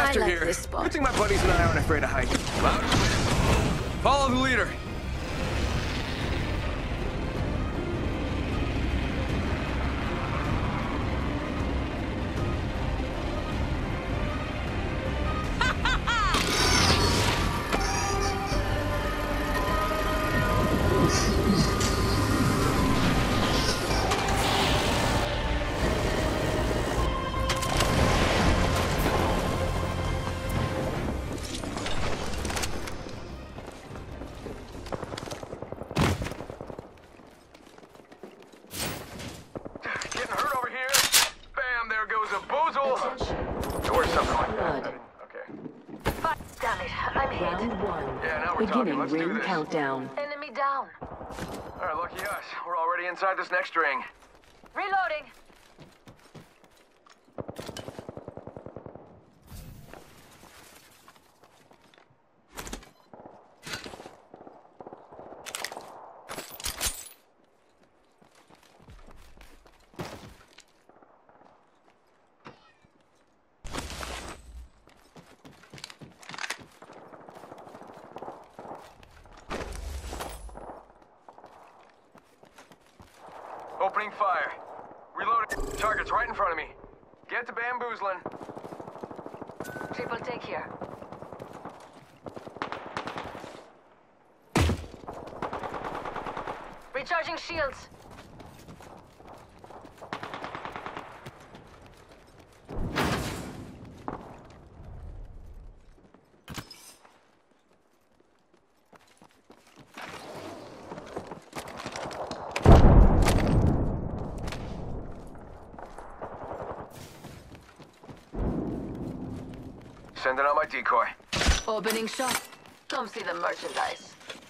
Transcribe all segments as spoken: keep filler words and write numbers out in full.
faster like here. this spot. Good thing my buddies and I aren't afraid of heights. Loud and clear. Follow the leader. Or something like that. Okay. Fuck, damn it, I'm hit. Round one. Yeah, now we're Beginning talking. Let's do ring this. countdown. Enemy down. All right, lucky us. We're already inside this next ring. Reloading. Opening fire. Reloading. Target's right in front of me. Get to bamboozling. Triple take here. Recharging shields. Sending out my decoy. Opening shot. Come see the merchandise.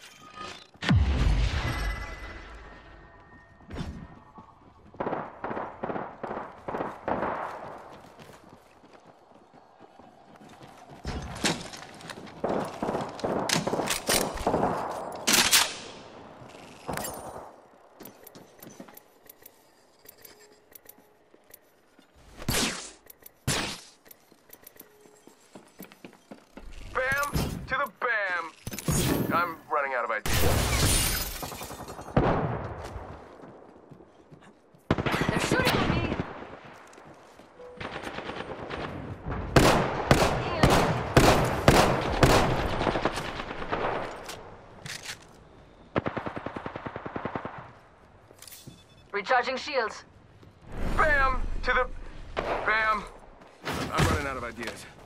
To the bam! I'm running out of ideas. They're shooting at me! Recharging shields. Bam! To the... Bam! I'm running out of ideas.